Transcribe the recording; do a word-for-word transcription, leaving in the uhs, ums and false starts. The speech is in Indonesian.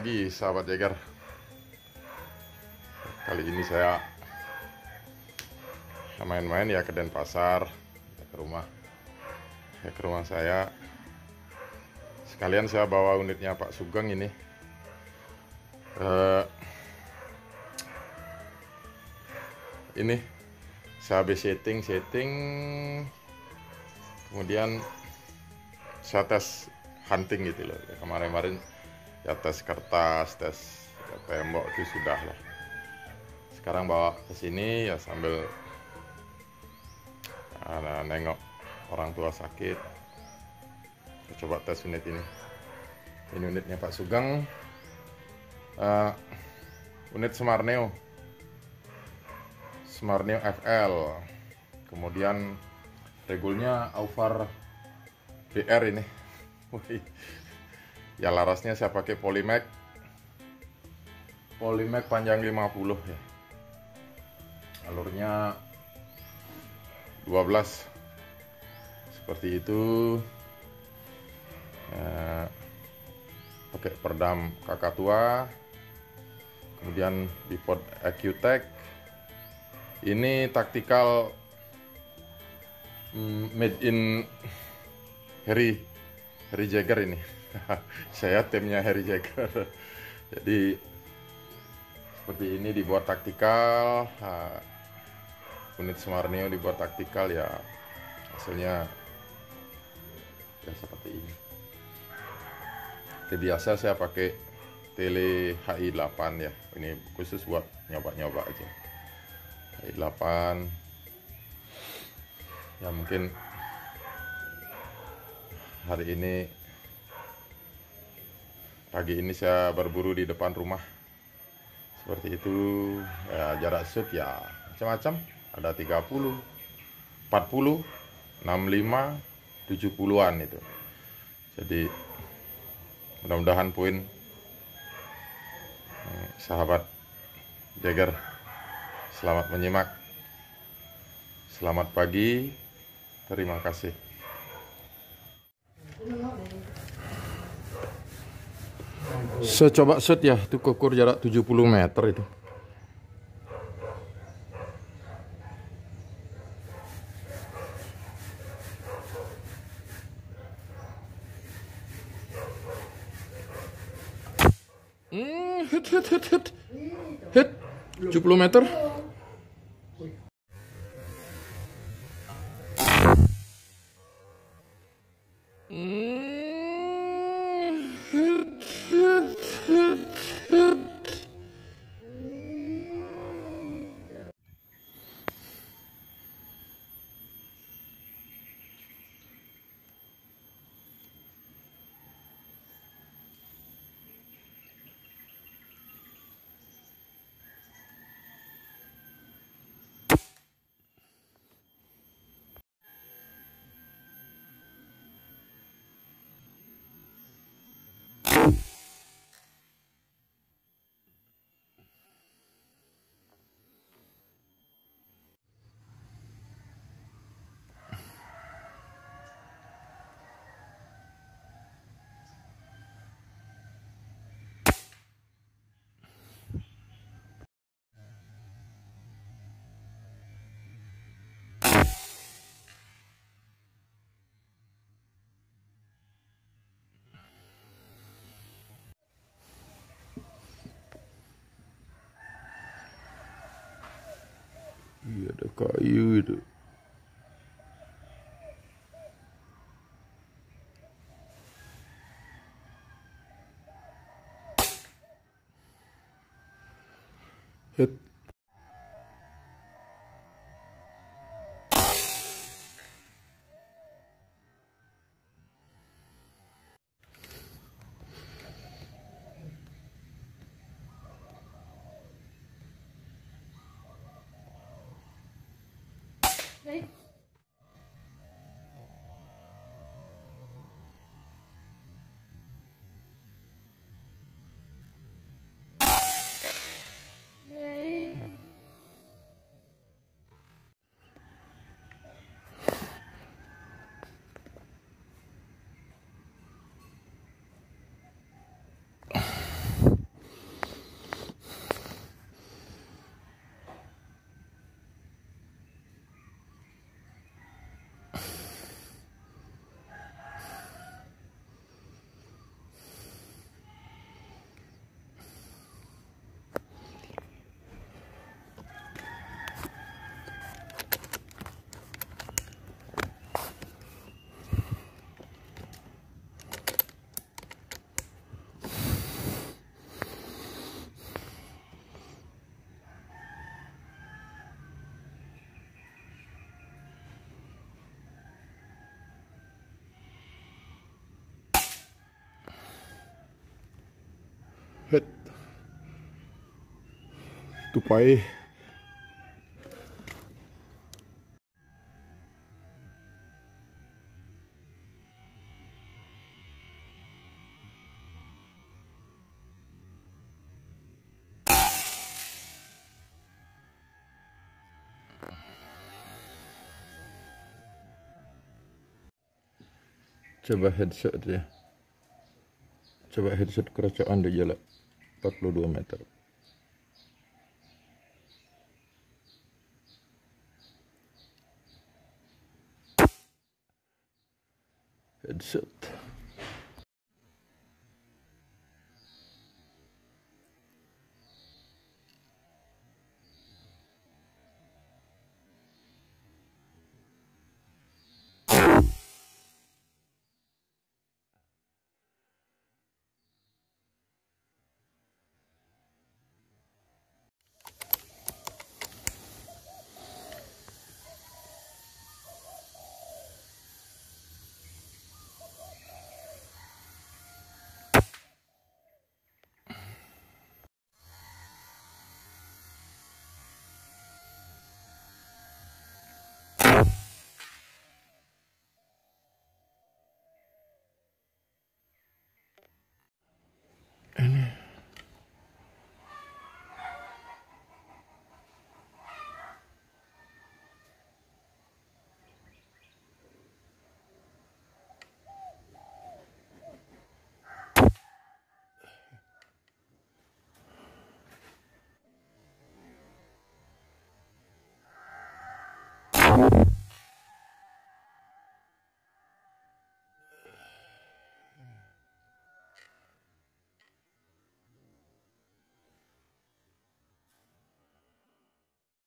pagi sahabat Jager. Kali ini saya main-main ya ke Denpasar, ya ke rumah, ya ke rumah saya. Sekalian saya bawa unitnya Pak Sugeng ini. Uh, ini saya habis setting, setting, kemudian saya tes hunting gitu loh. Kemarin-kemarin ya tes kertas, tes ya, tembok itu sudah lah. Sekarang bawa ke sini ya sambil uh, nengok orang tua sakit. Kita coba tes unit ini. Ini unitnya Pak Sugeng. Uh, unit Smarneo. Smarneo F L. Kemudian regulnya Aufar B R ini. Ya larasnya saya pakai Polymac. Polymac panjang lima puluh ya. Alurnya dua belas. Seperti itu. Eh, pakai perdam kakak tua. Kemudian bipod Acutech. Ini taktikal mm, made in Harry Harry Jager ini. Saya timnya Harry Jager. Jadi seperti ini dibuat taktikal. Nah, unit Smarneo dibuat taktikal ya, hasilnya ya seperti ini. Seperti biasa saya pakai tele H I delapan ya. Ini khusus buat nyoba-nyoba aja. H I delapan. Ya mungkin hari ini pagi ini saya berburu di depan rumah seperti itu ya. Jarak shoot ya macam-macam, ada tiga puluh, empat puluh, enam puluh lima, tujuh puluhan itu. Jadi mudah-mudahan poin sahabat Jager selamat menyimak. Selamat pagi, terima kasih. Saya coba shoot ya, itu ukur jarak tujuh puluh meter itu. Hmm, hit hit hit hit. Hit tujuh puluh meter. Iya, ada kayu itu. Hit. Hey. Hey. Het. Tupai. Coba headset ya. Coba headset kerocaan di jalan empat puluh dua meter. Headset. Ini you